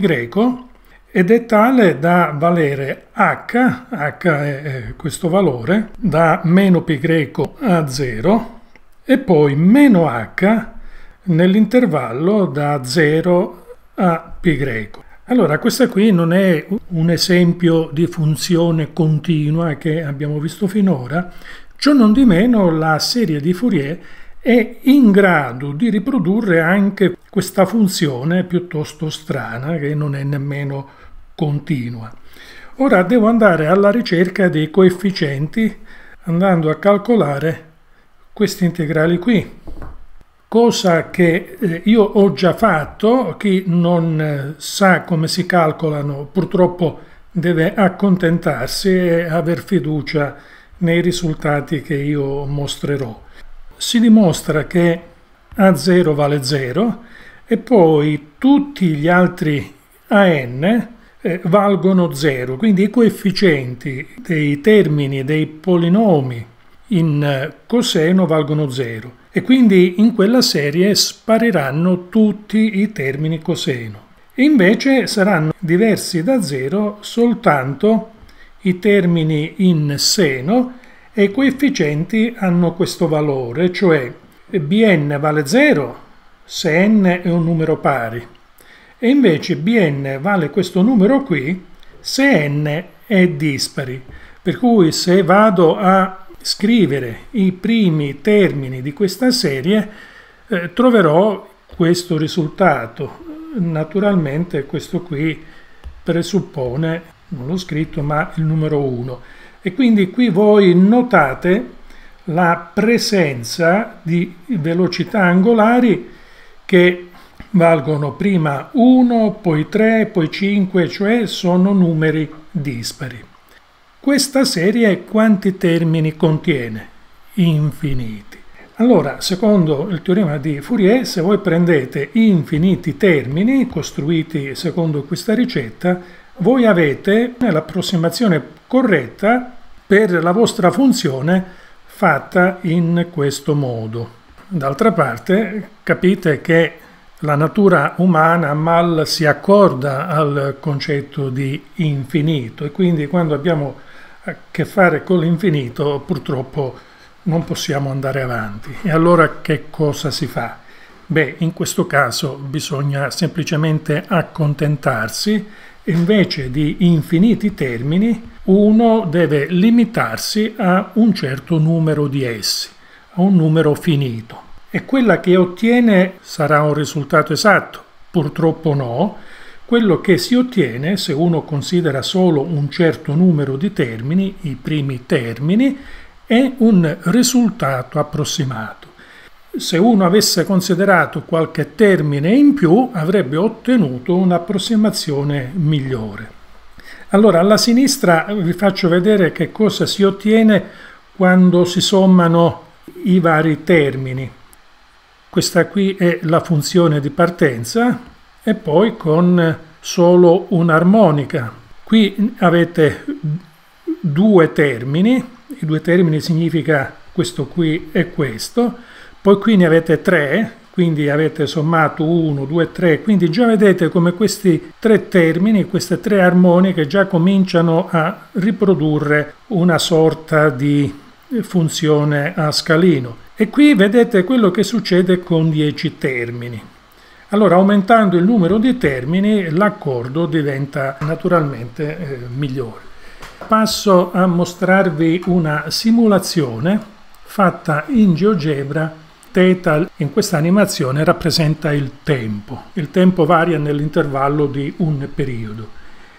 ed è tale da valere h è questo valore, da meno π a 0 e poi meno h nell'intervallo da 0 a π. Allora, questa qui non è un esempio di funzione continua che abbiamo visto finora, ciò non di meno la serie di Fourier è in grado di riprodurre anche questa funzione piuttosto strana che non è nemmeno continua. Ora devo andare alla ricerca dei coefficienti andando a calcolare questi integrali qui, cosa che io ho già fatto. Chi non sa come si calcolano purtroppo deve accontentarsi e aver fiducia nei risultati che io mostrerò. Si dimostra che A0 vale 0 e poi tutti gli altri AN valgono 0, quindi i coefficienti dei termini dei polinomi in coseno valgono 0 e quindi in quella serie spariranno tutti i termini coseno. E invece saranno diversi da 0 soltanto i termini in seno e i coefficienti hanno questo valore, cioè Bn vale 0 se n è un numero pari e invece Bn vale questo numero qui se n è dispari. Per cui se vado a scrivere i primi termini di questa serie troverò questo risultato. Naturalmente questo qui presuppone, non l'ho scritto, ma il numero 1. E quindi qui voi notate la presenza di velocità angolari che valgono prima 1, poi 3, poi 5, cioè sono numeri dispari. Questa serie quanti termini contiene? Infiniti. Allora, secondo il teorema di Fourier, se voi prendete infiniti termini costruiti secondo questa ricetta, voi avete l'approssimazione corretta per la vostra funzione fatta in questo modo. D'altra parte, capite che la natura umana mal si accorda al concetto di infinito e quindi quando abbiamo a che fare con l'infinito purtroppo non possiamo andare avanti. E allora che cosa si fa? Beh, in questo caso bisogna semplicemente accontentarsi e invece di infiniti termini uno deve limitarsi a un certo numero di essi, a un numero finito. E quella che ottiene sarà un risultato esatto? Purtroppo no. Quello che si ottiene, se uno considera solo un certo numero di termini, i primi termini, è un risultato approssimato. Se uno avesse considerato qualche termine in più, avrebbe ottenuto un'approssimazione migliore. Allora, alla sinistra vi faccio vedere che cosa si ottiene quando si sommano i vari termini. Questa qui è la funzione di partenza e poi con solo un'armonica. Qui avete due termini, i due termini significa questo qui e questo, poi qui ne avete tre, quindi avete sommato 1, 2, 3, quindi già vedete come questi tre termini, queste tre armoniche già cominciano a riprodurre una sorta di funzione a scalino. E qui vedete quello che succede con 10 termini. Allora, aumentando il numero di termini, l'accordo diventa naturalmente migliore. Passo a mostrarvi una simulazione fatta in GeoGebra. Theta in questa animazione rappresenta il tempo. Il tempo varia nell'intervallo di un periodo.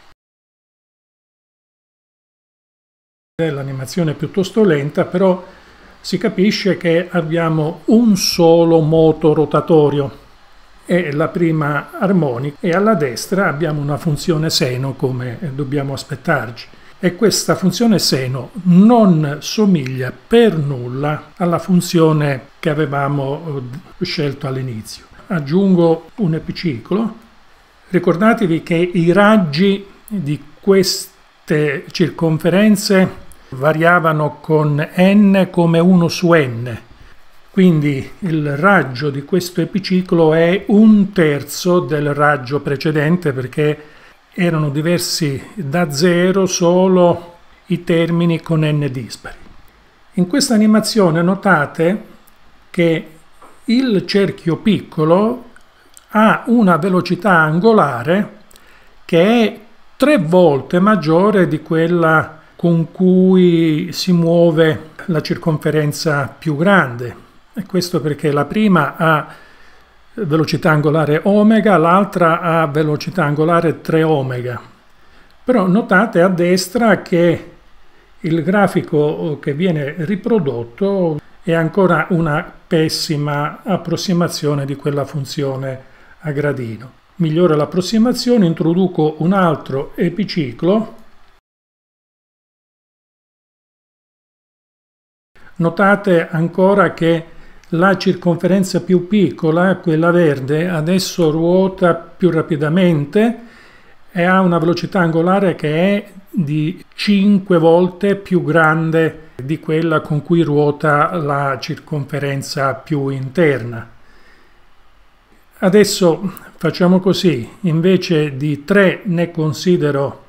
L'animazione è piuttosto lenta, però si capisce che abbiamo un solo moto rotatorio. È la prima armonica e alla destra abbiamo una funzione seno come dobbiamo aspettarci. E questa funzione seno non somiglia per nulla alla funzione che avevamo scelto all'inizio. Aggiungo un epiciclo. Ricordatevi che i raggi di queste circonferenze variavano con n come 1 su n. quindi il raggio di questo epiciclo è 1/3 del raggio precedente, perché erano diversi da 0 solo i termini con n dispari. In questa animazione notate che il cerchio piccolo ha una velocità angolare che è 3 volte maggiore di quella con cui si muove la circonferenza più grande. E questo perché la prima ha velocità angolare omega, l'altra ha velocità angolare 3 omega. Però notate a destra che il grafico che viene riprodotto è ancora una pessima approssimazione di quella funzione a gradino. Miglioro l'approssimazione, introduco un altro epiciclo. Notate ancora che la circonferenza più piccola, quella verde, adesso ruota più rapidamente e ha una velocità angolare che è di 5 volte più grande di quella con cui ruota la circonferenza più interna. Adesso facciamo così: invece di 3 ne considero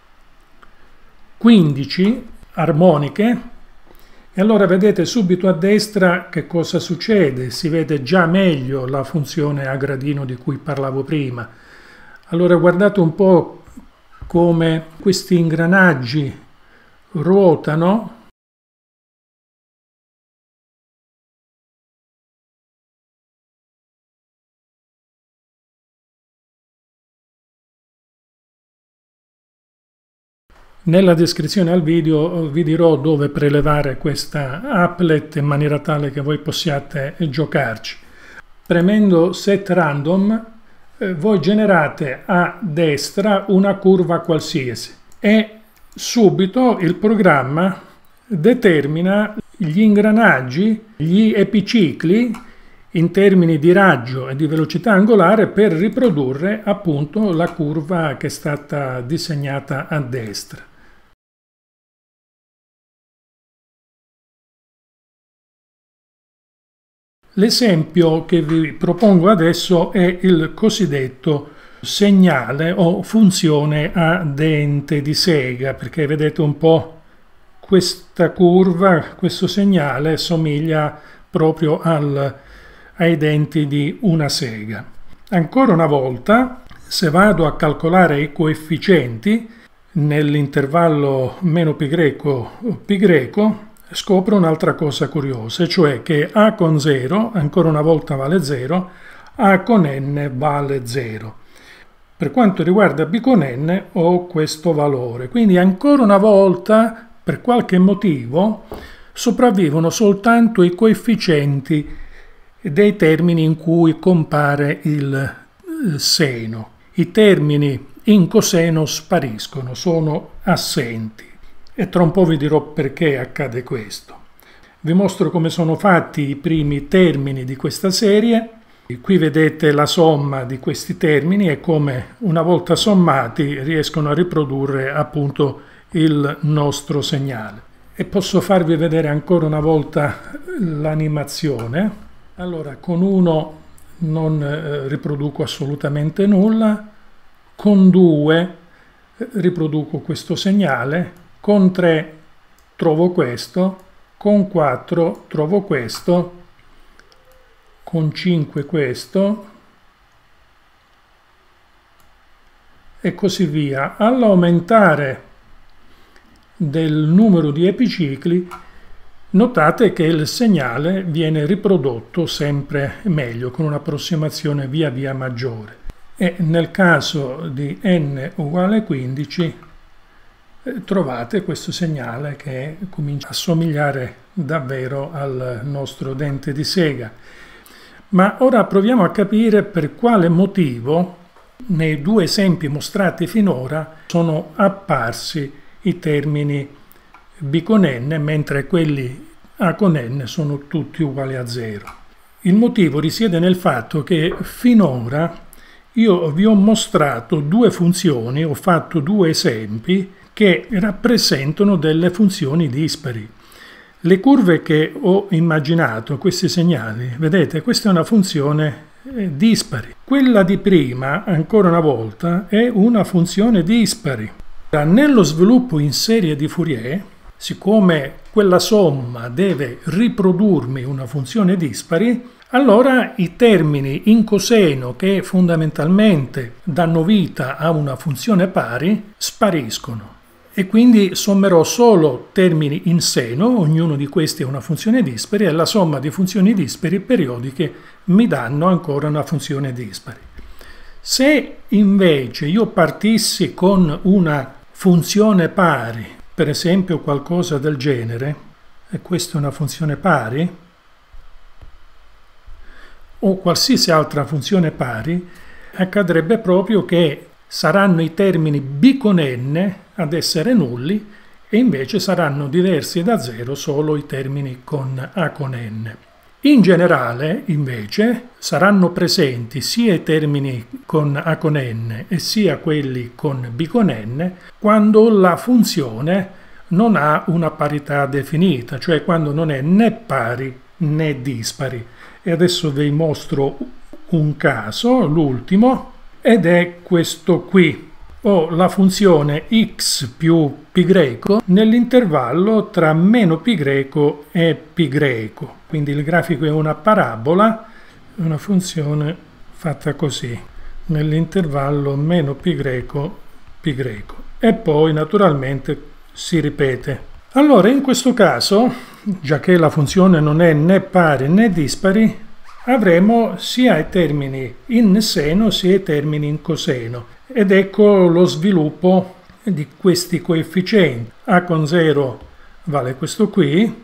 15 armoniche. E allora vedete subito a destra che cosa succede, si vede già meglio la funzione a gradino di cui parlavo prima. Allora guardate un po' come questi ingranaggi ruotano. Nella descrizione al video vi dirò dove prelevare questa applet in maniera tale che voi possiate giocarci. Premendo Set Random voi generate a destra una curva qualsiasi e subito il programma determina gli ingranaggi, gli epicicli in termini di raggio e di velocità angolare per riprodurre appunto la curva che è stata disegnata a destra. L'esempio che vi propongo adesso è il cosiddetto segnale o funzione a dente di sega, perché vedete un po' questa curva, questo segnale somiglia proprio ai denti di una sega. Ancora una volta, se vado a calcolare i coefficienti nell'intervallo meno pi greco, scopro un'altra cosa curiosa, cioè che a con 0 ancora una volta vale 0, a con n vale 0. Per quanto riguarda b con n ho questo valore, quindi ancora una volta per qualche motivo sopravvivono soltanto i coefficienti dei termini in cui compare il seno. I termini in coseno spariscono, sono assenti. E tra un po' vi dirò perché accade questo. Vi mostro come sono fatti i primi termini di questa serie. Qui vedete la somma di questi termini e come una volta sommati riescono a riprodurre appunto il nostro segnale. E posso farvi vedere ancora una volta l'animazione. Allora, con 1 non riproduco assolutamente nulla, con 2 riproduco questo segnale, con 3 trovo questo, con 4 trovo questo, con 5 questo e così via. All'aumentare del numero di epicicli notate che il segnale viene riprodotto sempre meglio, con un'approssimazione via via maggiore. E nel caso di n uguale 15 trovate questo segnale che comincia a somigliare davvero al nostro dente di sega. Ma ora proviamo a capire per quale motivo nei 2 esempi mostrati finora sono apparsi i termini b con n, mentre quelli a con n sono tutti uguali a 0. Il motivo risiede nel fatto che finora io vi ho mostrato 2 funzioni, ho fatto 2 esempi che rappresentano delle funzioni dispari. Le curve che ho immaginato, questi segnali, vedete, questa è una funzione dispari. Quella di prima, ancora una volta, è una funzione dispari. Nello sviluppo in serie di Fourier, siccome quella somma deve riprodurmi una funzione dispari, allora i termini in coseno che fondamentalmente danno vita a una funzione pari spariscono. E quindi sommerò solo termini in seno, ognuno di questi è una funzione dispari, e la somma di funzioni dispari periodiche mi danno ancora una funzione dispari. Se invece io partissi con una funzione pari, per esempio qualcosa del genere, e questa è una funzione pari, o qualsiasi altra funzione pari, accadrebbe proprio che saranno i termini b con n ad essere nulli e invece saranno diversi da 0 solo i termini con a con n. In generale, invece, saranno presenti sia i termini con a con n e sia quelli con b con n quando la funzione non ha una parità definita, cioè quando non è né pari né dispari. E adesso vi mostro un caso, l'ultimo, ed è questo qui. Ho la funzione x più π greco nell'intervallo tra meno π greco e π greco. Quindi il grafico è una parabola, una funzione fatta così, nell'intervallo meno π greco, π greco. E poi naturalmente si ripete. Allora in questo caso, già che la funzione non è né pari né dispari, avremo sia i termini in seno sia i termini in coseno. Ed ecco lo sviluppo di questi coefficienti. A con 0 vale questo qui,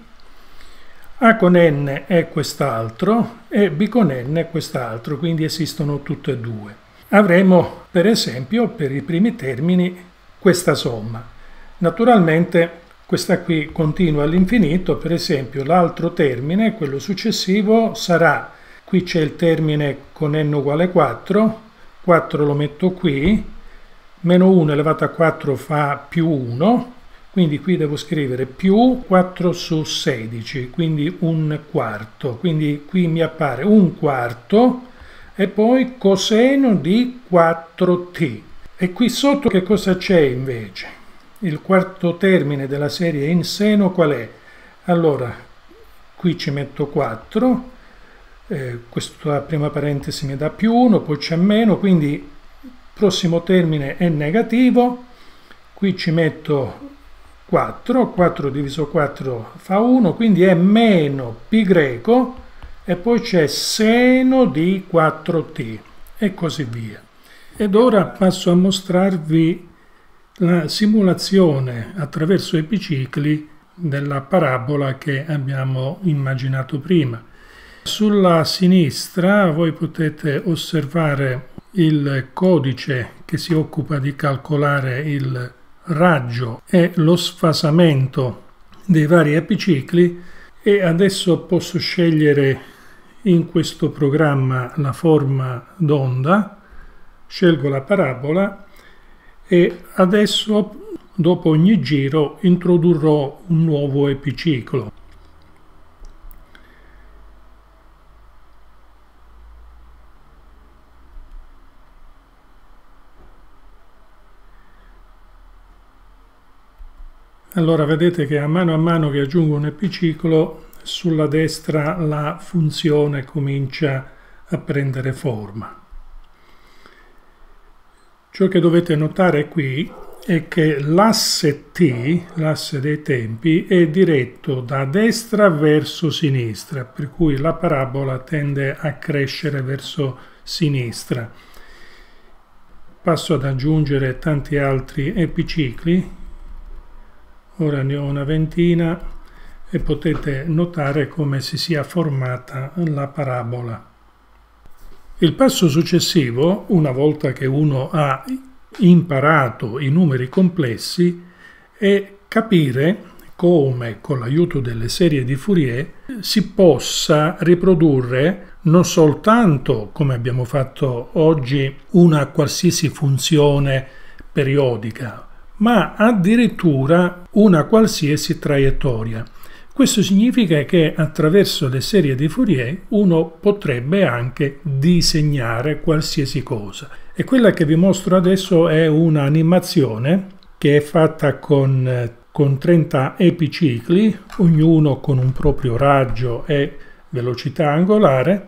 A con n è quest'altro e B con n è quest'altro, quindi esistono tutte e due. Avremo per esempio per i primi termini questa somma. Naturalmente questa qui continua all'infinito, per esempio l'altro termine, quello successivo, sarà, qui c'è il termine con n uguale 4, 4 lo metto qui, meno 1 elevato a 4 fa più 1, quindi qui devo scrivere più 4 su 16, quindi un quarto, quindi qui mi appare un quarto e poi coseno di 4t. E qui sotto che cosa c'è invece? Il quarto termine della serie in seno qual è? Allora, qui ci metto 4, questa prima parentesi mi dà più 1, poi c'è meno, quindi il prossimo termine è negativo, qui ci metto 4, 4 diviso 4 fa 1, quindi è meno π greco e poi c'è seno di 4t e così via. Ed ora passo a mostrarvi la simulazione attraverso epicicli della parabola che abbiamo immaginato prima. Sulla sinistra voi potete osservare il codice che si occupa di calcolare il raggio e lo sfasamento dei vari epicicli e adesso posso scegliere in questo programma la forma d'onda, scelgo la parabola e adesso dopo ogni giro introdurrò un nuovo epiciclo. Allora vedete che a mano che aggiungo un epiciclo, sulla destra la funzione comincia a prendere forma. Ciò che dovete notare qui è che l'asse t, l'asse dei tempi, è diretto da destra verso sinistra, per cui la parabola tende a crescere verso sinistra. Passo ad aggiungere tanti altri epicicli. Ora ne ho una ventina e potete notare come si sia formata la parabola. Il passo successivo, una volta che uno ha imparato i numeri complessi, è capire come con l'aiuto delle serie di Fourier si possa riprodurre non soltanto, come abbiamo fatto oggi, una qualsiasi funzione periodica, ma addirittura una qualsiasi traiettoria. Questo significa che attraverso le serie di Fourier uno potrebbe anche disegnare qualsiasi cosa. E quella che vi mostro adesso è un'animazione che è fatta con 30 epicicli, ognuno con un proprio raggio e velocità angolare.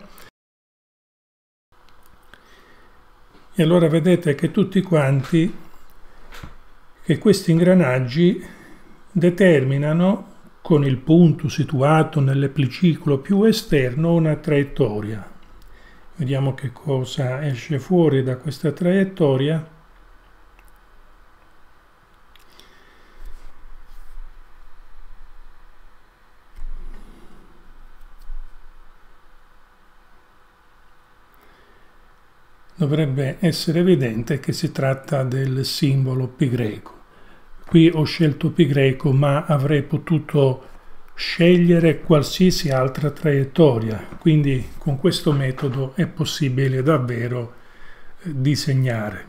E allora vedete che tutti quanti, che questi ingranaggi determinano con il punto situato nell'epiciclo più esterno una traiettoria. Vediamo che cosa esce fuori da questa traiettoria. Dovrebbe essere evidente che si tratta del simbolo pi greco. Qui ho scelto pi greco, ma avrei potuto scegliere qualsiasi altra traiettoria, quindi con questo metodo è possibile davvero disegnare.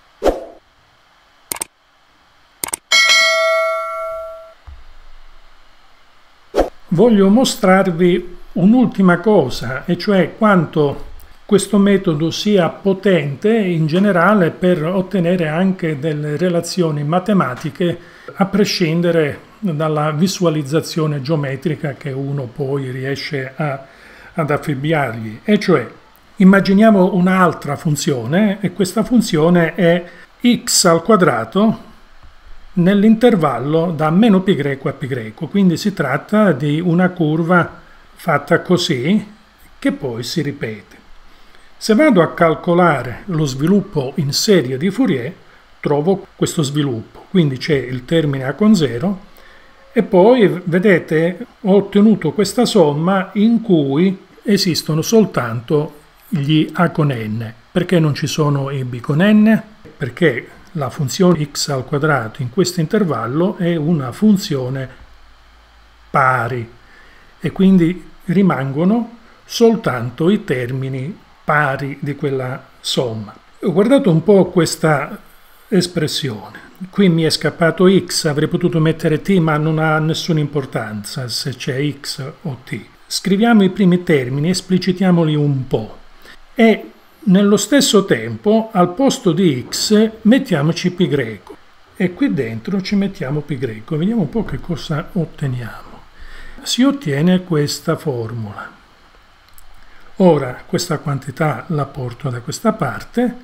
Voglio mostrarvi un'ultima cosa, e cioè quanto questo metodo sia potente in generale per ottenere anche delle relazioni matematiche a prescindere dalla visualizzazione geometrica che uno poi riesce ad affibbiargli. E cioè, immaginiamo un'altra funzione, e questa funzione è x al quadrato nell'intervallo da meno pi greco a pi greco. Quindi si tratta di una curva fatta così, che poi si ripete. Se vado a calcolare lo sviluppo in serie di Fourier, trovo questo sviluppo. Quindi c'è il termine a con 0 e poi, vedete, ho ottenuto questa somma in cui esistono soltanto gli a con n. Perché non ci sono i b con n? Perché la funzione x al quadrato in questo intervallo è una funzione pari e quindi rimangono soltanto i termini pari di quella somma. Ho guardato un po' questa espressione. Qui mi è scappato x, avrei potuto mettere t, ma non ha nessuna importanza se c'è x o t. Scriviamo i primi termini, esplicitiamoli un po'. E nello stesso tempo, al posto di x, mettiamoci pi greco. E qui dentro ci mettiamo pi greco. Vediamo un po' che cosa otteniamo. Si ottiene questa formula. Ora questa quantità la porto da questa parte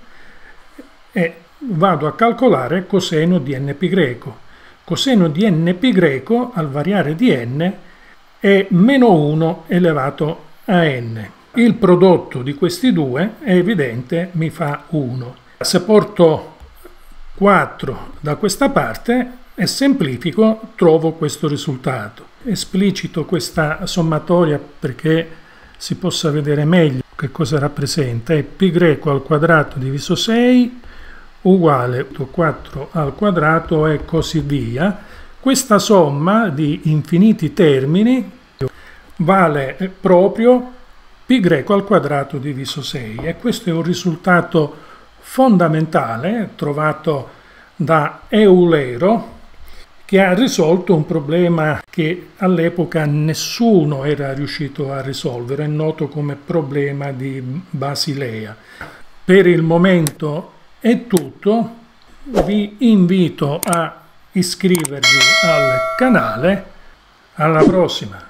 e vado a calcolare coseno di n pi greco. Coseno di n pi greco al variare di n è meno 1 elevato a n. Il prodotto di questi due è evidente, mi fa 1. Se porto 4 da questa parte e semplifico, trovo questo risultato. Esplicito questa sommatoria perché si possa vedere meglio che cosa rappresenta. È pi greco al quadrato diviso 6 uguale 4 al quadrato e così via. Questa somma di infiniti termini vale proprio pi greco al quadrato diviso 6 e questo è un risultato fondamentale trovato da Eulero, che ha risolto un problema che all'epoca nessuno era riuscito a risolvere, è noto come problema di Basilea. Per il momento è tutto, vi invito a iscrivervi al canale, alla prossima!